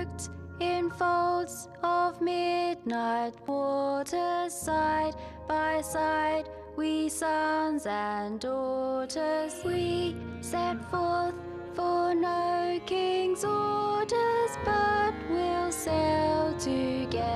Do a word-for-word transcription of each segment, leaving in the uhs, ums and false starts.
tucked in folds of midnight water, side by side, we sons and daughters. We set forth for no king's orders, but we'll sail together.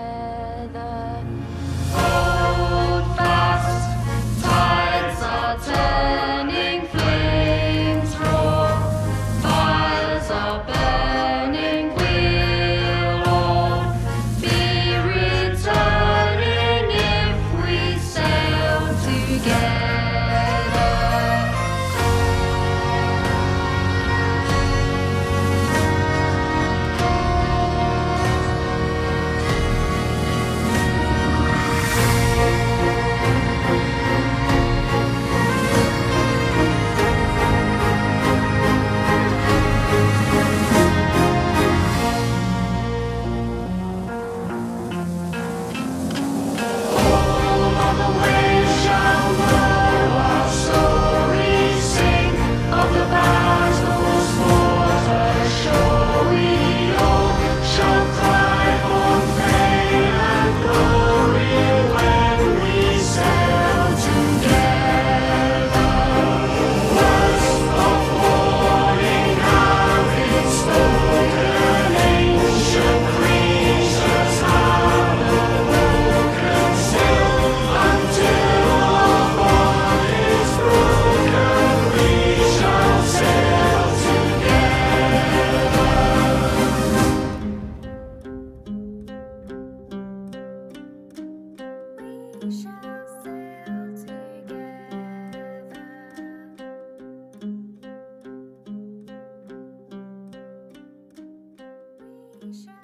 Hold fast, tides are turning, flames roar, fires are burning, we'll all be returning if we sail together. We shall sail together. We shall